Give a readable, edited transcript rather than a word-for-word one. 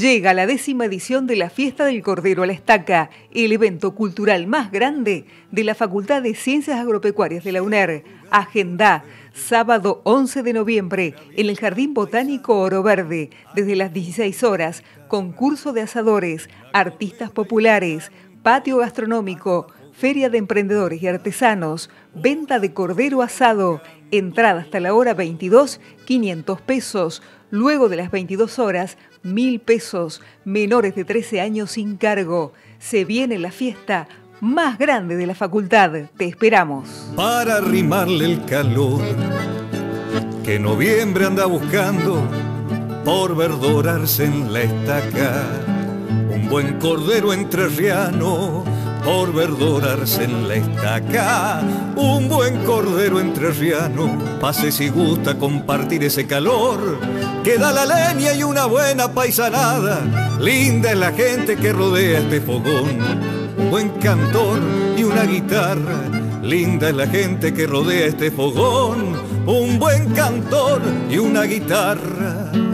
Llega la 10ª edición de la Fiesta del Cordero a la Estaca, el evento cultural más grande de la Facultad de Ciencias Agropecuarias de la UNER. Agenda, sábado 11 de noviembre, en el Jardín Botánico Oro Verde, desde las 16 horas, concurso de asadores, artistas populares, patio gastronómico, feria de emprendedores y artesanos, venta de cordero asado, entrada hasta la hora 22, 500 pesos, luego de las 22 horas, 1.000 pesos, menores de 13 años sin cargo. Se viene la fiesta más grande de la facultad. Te esperamos. Para arrimarle el calor que noviembre anda buscando por verdorarse en la estaca, un buen cordero entrerriano por verdorarse en la estaca, un buen cordero entrerriano. Pase si gusta compartir ese calor que da la leña y una buena paisanada. Linda es la gente que rodea este fogón, un buen cantor y una guitarra. Linda es la gente que rodea este fogón, un buen cantor y una guitarra.